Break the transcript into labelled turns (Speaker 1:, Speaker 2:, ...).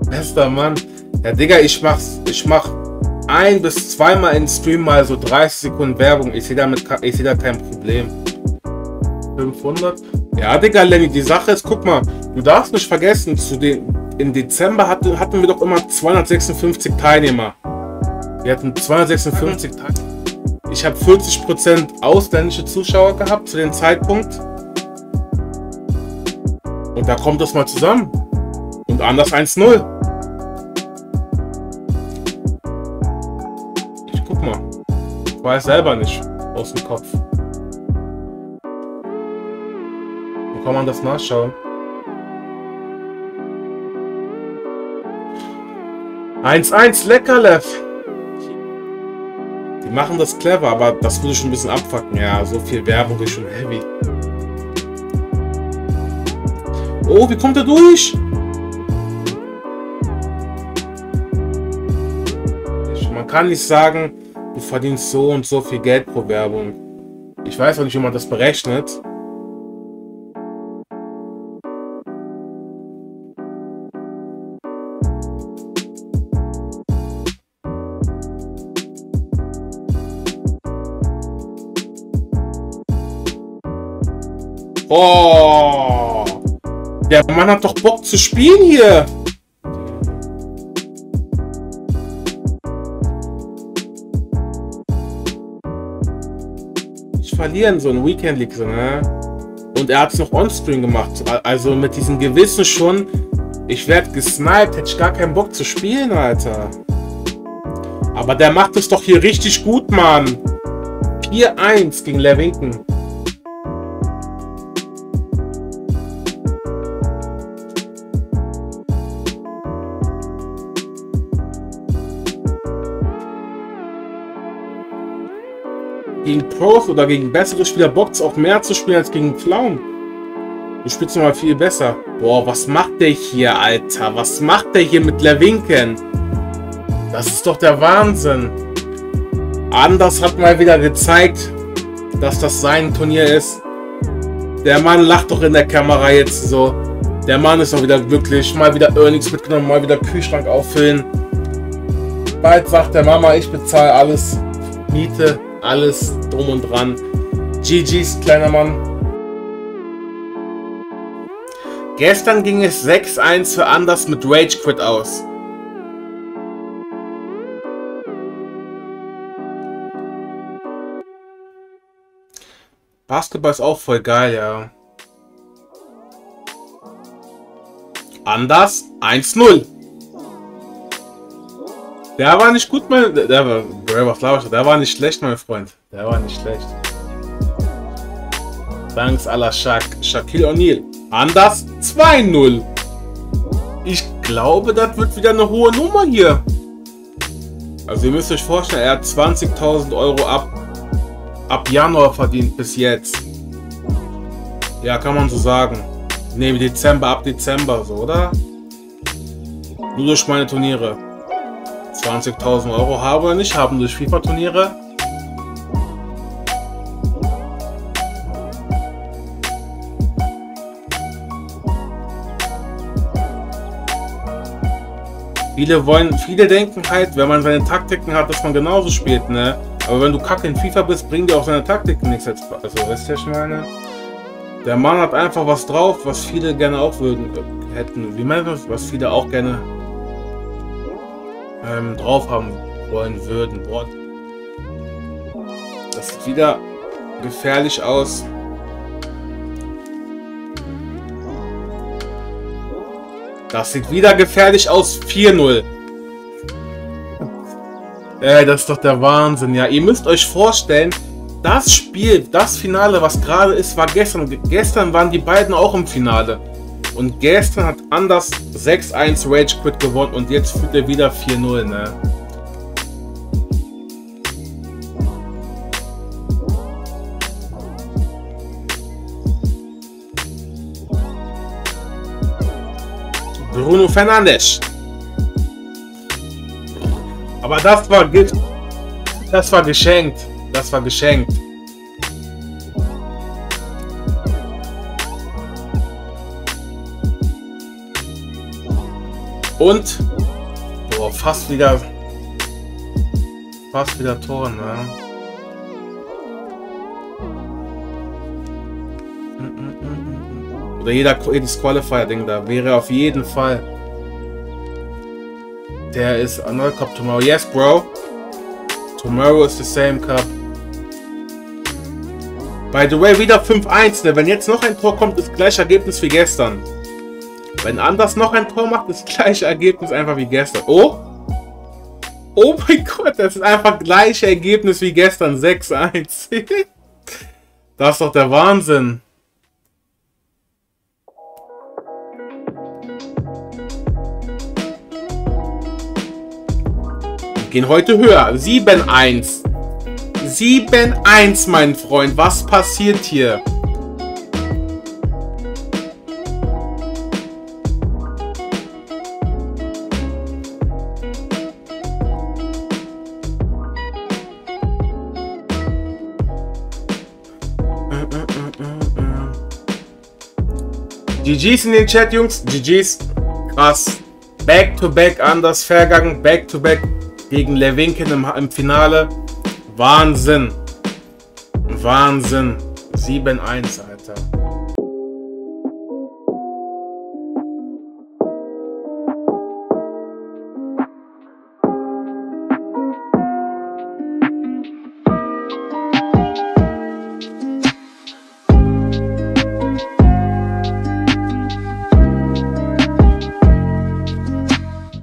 Speaker 1: Bester Mann. Ja, Digga, ich mach 1 bis 2 Mal in Stream mal so 30 Sekunden Werbung. Ich sehe da kein Problem. 500? Ja, Digga, Lenny, die Sache ist, guck mal, du darfst nicht vergessen, im Dezember hatten wir doch immer 256 Teilnehmer. Wir hatten 256 Teilnehmer. Ich habe 40% ausländische Zuschauer gehabt zu dem Zeitpunkt. Und da kommt das mal zusammen. Und anders 1-0. Ich guck mal. Ich weiß selber nicht aus dem Kopf. Wo kann man das nachschauen? 1-1, Leckerlev. Die machen das clever, aber das würde schon ein bisschen abfucken. Ja, so viel Werbung ist schon heavy. Oh, wie kommt er durch? Man kann nicht sagen, du verdienst so und so viel Geld pro Werbung. Ich weiß auch nicht, wie man das berechnet. Oh, der Mann hat doch Bock zu spielen hier. Ich verliere in so einem Weekend League, ne? Und er hat es noch on-screen gemacht. Also mit diesem Gewissen schon, ich werde gesniped, hätte ich gar keinen Bock zu spielen, Alter. Aber der macht es doch hier richtig gut, Mann. 4-1 gegen Lewinken. Gegen Pros oder gegen bessere Spieler bockt es auch mehr zu spielen als gegen Clown. Du spielst nochmal viel besser. Boah, was macht der hier, Alter? Was macht der hier mit Lewinken? Das ist doch der Wahnsinn. Anders hat mal wieder gezeigt, dass das sein Turnier ist. Der Mann lacht doch in der Kamera jetzt so. Der Mann ist doch wieder glücklich. Mal wieder Earnings mitgenommen, mal wieder Kühlschrank auffüllen. Bald sagt der Mama, ich bezahle alles. Miete. Alles drum und dran. GG's, kleiner Mann. Gestern ging es 6-1 für Anders mit Rage Quit aus. Basketball ist auch voll geil, ja. Anders 1-0. Der war nicht gut, der war nicht schlecht, mein Freund. Der war nicht schlecht. Thanks à la Shaquille O'Neal. Anders 2-0. Ich glaube, das wird wieder eine hohe Nummer hier. Also ihr müsst euch vorstellen, er hat 20.000 Euro ab Januar verdient bis jetzt. Ja, kann man so sagen. Ne, ab Dezember so, oder? Nur durch meine Turniere. 20.000 Euro haben oder nicht haben durch FIFA-Turniere. Viele denken halt, wenn man seine Taktiken hat, dass man genauso spielt, ne? Aber wenn du kacke in FIFA bist, bringt dir auch seine Taktiken nichts. Also, weißt du, was ich meine? Der Mann hat einfach was drauf, was viele gerne auch hätten. Wie meint man, was viele auch gerne drauf haben wollen würden. Boah. Das sieht wieder gefährlich aus. Das sieht wieder gefährlich aus. 4-0. Das ist doch der Wahnsinn. Ja, ihr müsst euch vorstellen, das Spiel, das Finale, was gerade ist, war gestern. Gestern waren die beiden auch im Finale. Und gestern hat Anders 6-1 Rage Quit gewonnen und jetzt führt er wieder 4-0, ne? Bruno Fernandes. Aber das war geschenkt. Das war geschenkt. Und boah, fast wieder Tor, ne? Oder jedes Qualifier-Ding da wäre auf jeden Fall. Der ist another cup tomorrow. Yes, bro. Tomorrow is the same cup. By the way, wieder 5-1, ne? Wenn jetzt noch ein Tor kommt, ist gleiche Ergebnis wie gestern. Wenn Anders noch ein Tor macht, ist gleiche Ergebnis einfach wie gestern. Oh! Oh mein Gott, das ist einfach gleiche Ergebnis wie gestern. 6-1. Das ist doch der Wahnsinn. Wir gehen heute höher. 7-1. 7-1, mein Freund. Was passiert hier? GG's in den Chat, Jungs. GG's. Krass. Back-to-back Anders vergangen. Back-to-back gegen Levinken im Finale. Wahnsinn. Wahnsinn. 7-1, Alter.